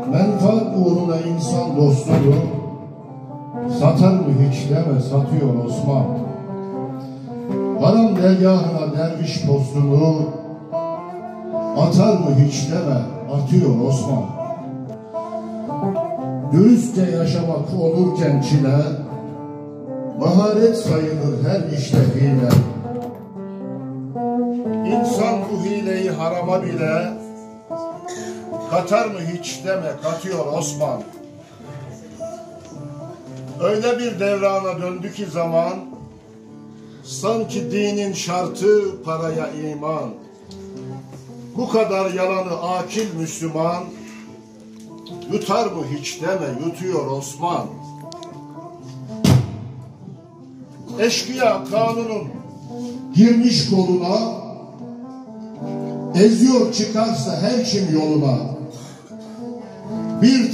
Menfaat uğruna insan dostunu satar mı hiç deme, satıyor Osman. Haram dergahına derviş postunu atar mı hiç deme, atıyor Osman. Dürüstçe yaşamak olurken çile, maharet sayılır her işte hile. İnsan bu hileyi harama bile katar mı hiç deme, katıyor Osman. Öyle bir devrana döndü ki zaman, sanki dinin şartı paraya iman. Bu kadar yalanı akil Müslüman yutar mı hiç deme, yutuyor Osman. Eşkıya kanunun girmiş koluna, eziyor çıkarsa her kim yoluna. Bir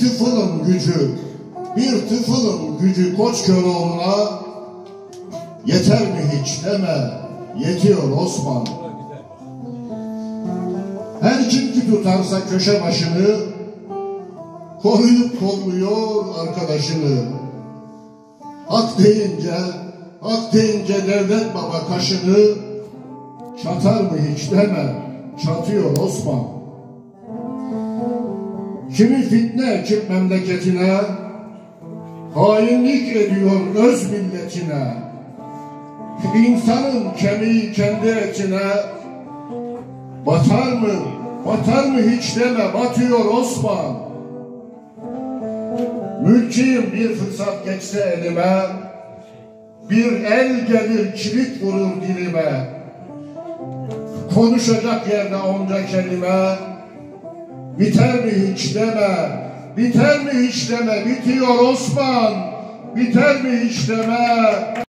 tıfılın gücü Koçköroğlu'na yeter mi hiç deme, yetiyor Osman. Her kim ki tutarsa köşe başını, koruyup kolluyor arkadaşını. Hak deyince devlet baba kaşını çatar mı hiç deme, çatıyor Osman. Kimi fitne kim memleketine, hainlik ediyor öz milletine. İnsanın kemiği kendi etine batar mı hiç deme, batıyor Osman. Mülkiyim bir fırsat geçse elime, bir el gelir kilit vurur dilime. Konuşacak yerde onca kelime, biter mi hiç deme, biter mi hiç deme, bitiyor Osman, biter mi hiç deme.